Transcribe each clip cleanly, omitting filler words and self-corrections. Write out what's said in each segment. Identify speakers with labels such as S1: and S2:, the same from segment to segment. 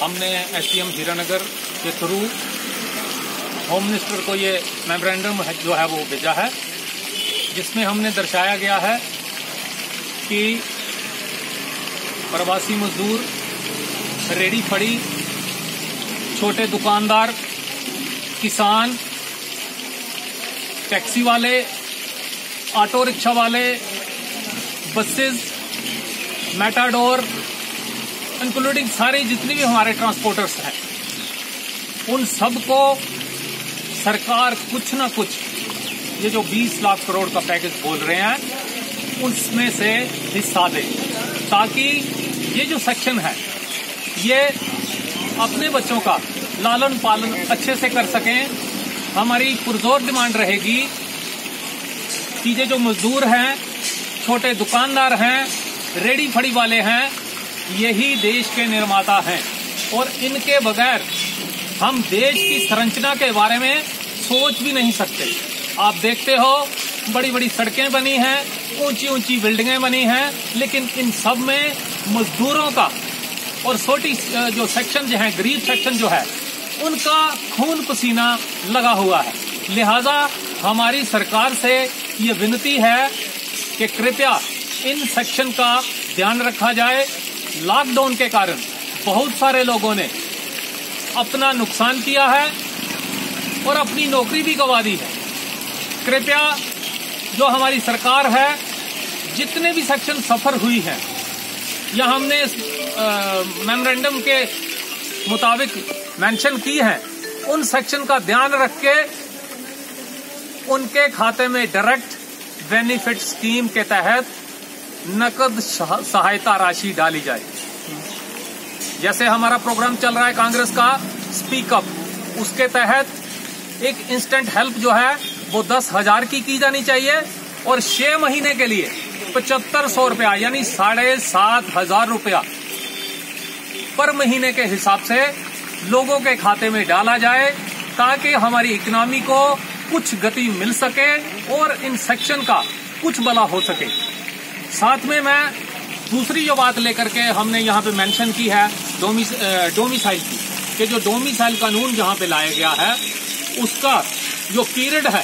S1: हमने एसडीएम हीरानगर के through whom minister को ये मेमोरेंडम जो है वो भेजा है, जिसमें हमने दर्शाया गया है कि प्रवासी मजदूर, रेडी फड़ी, छोटे दुकानदार, किसान, टैक्सी वाले, ऑटो रिक्शा वाले, बसेस, मेटाडोर, इंक्लूडिंग सारे जितने भी हमारे ट्रांसपोर्टर्स हैं, उन सबको सरकार कुछ ना कुछ, ये जो 20 लाख करोड़ का पैकेज बोल रहे हैं, उसमें से हिस्सा दे, ताकि ये जो सेक्शन है ये अपने बच्चों का लालन पालन अच्छे से कर सकें। हमारी पुरजोर डिमांड रहेगी कि ये जो मजदूर हैं, छोटे दुकानदार हैं, रेडी फड़ी वाले हैं, यही देश के निर्माता हैं और इनके बगैर हम देश की संरचना के बारे में सोच भी नहीं सकते। आप देखते हो बड़ी बड़ी सड़कें बनी हैं, ऊंची ऊंची बिल्डिंगें बनी हैं, लेकिन इन सब में मजदूरों का और छोटी जो सेक्शन जो है, गरीब सेक्शन जो है, उनका खून पसीना लगा हुआ है। लिहाजा हमारी सरकार से ये विनती है कि कृपया इन सेक्शन का ध्यान रखा जाए। लॉकडाउन के कारण बहुत सारे लोगों ने अपना नुकसान किया है और अपनी नौकरी भी गंवा दी है। कृपया जो हमारी सरकार है, जितने भी सेक्शन सफर हुई हैं, या हमने मेमोरेंडम के मुताबिक मेंशन की है, उन सेक्शन का ध्यान रख के उनके खाते में डायरेक्ट बेनिफिट स्कीम के तहत नकद सहायता राशि डाली जाए। जैसे हमारा प्रोग्राम चल रहा है कांग्रेस का स्पीक अप, उसके तहत एक इंस्टेंट हेल्प जो है वो 10,000 की जानी चाहिए और 6 महीने के लिए 7500 रुपया यानी 7,500 रुपया पर महीने के हिसाब से लोगों के खाते में डाला जाए, ताकि हमारी इकोनॉमी को कुछ गति मिल सके और इन सेक्शन का कुछ भला हो सके। साथ में मैं दूसरी जो बात लेकर के हमने यहाँ पे मेंशन की है डोमिसाइल की, कि जो डोमिसाइल कानून जहाँ पे लाया गया है, उसका जो पीरियड है,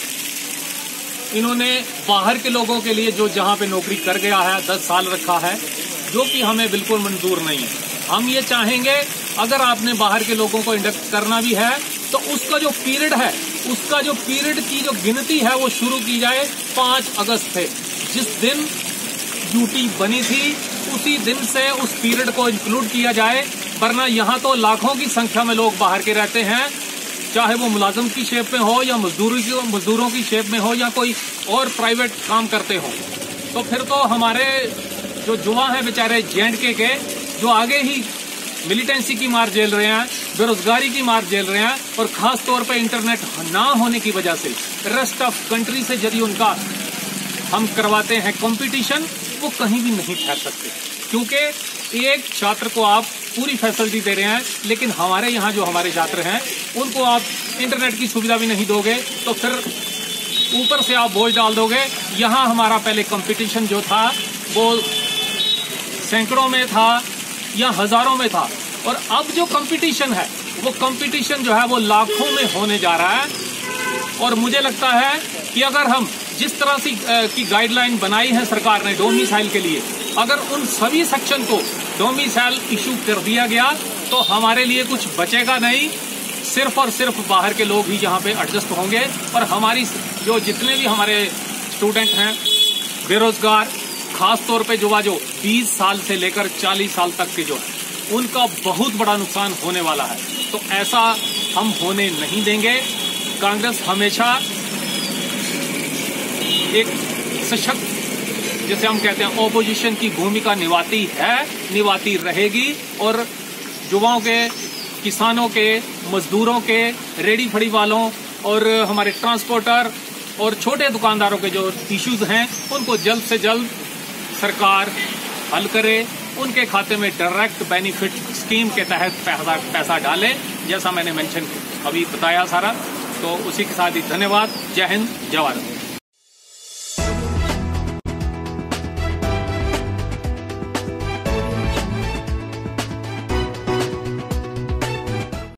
S1: इन्होंने बाहर के लोगों के लिए जो जहाँ पे नौकरी कर गया है 10 साल रखा है, जो कि हमें बिल्कुल मंजूर नहीं है। हम ये चाहेंगे अगर आपने बाहर के लोगों को इंडक्ट करना भी है तो उसका जो पीरियड है, उसका जो पीरियड की जो गिनती है वो शुरू की जाए 5 अगस्त से। जिस दिन ड्यूटी बनी थी उसी दिन से उस पीरियड को इंक्लूड किया जाए, वरना यहाँ तो लाखों की संख्या में लोग बाहर के रहते हैं, चाहे वो मुलाजिम की शेप में हो या मजदूरों की शेप में हो या कोई और प्राइवेट काम करते हो। तो फिर तो हमारे जो युवा हैं बेचारे J&K के, जो आगे ही मिलिटेंसी की मार झेल रहे हैं, बेरोजगारी की मार झेल रहे हैं, और खास तौर पे इंटरनेट ना होने की वजह से रेस्ट ऑफ कंट्री से यदि उनका हम करवाते हैं कंपटीशन, वो कहीं भी नहीं ठहर सकते, क्योंकि एक छात्र को आप पूरी फैसिलिटी दे रहे हैं, लेकिन हमारे यहाँ जो हमारे छात्र हैं उनको आप इंटरनेट की सुविधा भी नहीं दोगे, तो फिर ऊपर से आप बोझ डाल दोगे। यहाँ हमारा पहले कंपटीशन जो था वो सैकड़ों में था या हजारों में था, और अब जो कंपटीशन है वो कंपटीशन जो है वो लाखों में होने जा रहा है। और मुझे लगता है कि अगर हम जिस तरह से की गाइडलाइन बनाई है सरकार ने डोमिसाइल के लिए, अगर उन सभी सेक्शन को डोमिसाइल इशू कर दिया गया तो हमारे लिए कुछ बचेगा नहीं, सिर्फ और सिर्फ बाहर के लोग ही यहाँ पे एडजस्ट होंगे। और हमारी जो जितने भी हमारे स्टूडेंट हैं, बेरोजगार, खास तौर पे जो 20 साल से लेकर 40 साल तक के जो है, उनका बहुत बड़ा नुकसान होने वाला है। तो ऐसा हम होने नहीं देंगे। कांग्रेस हमेशा एक सशक्त, जैसे हम कहते हैं, ऑपोजिशन की भूमिका निभाती है, निभाती रहेगी, और युवाओं के, किसानों के, मजदूरों के, रेडी फड़ी वालों और हमारे ट्रांसपोर्टर और छोटे दुकानदारों के जो इश्यूज हैं उनको जल्द से जल्द सरकार हल करे, उनके खाते में डायरेक्ट बेनिफिट स्कीम के तहत पैसा डाले, जैसा मैंने मेंशन अभी बताया सारा। तो उसी के साथ ही धन्यवाद। जय हिंद, जय भारत।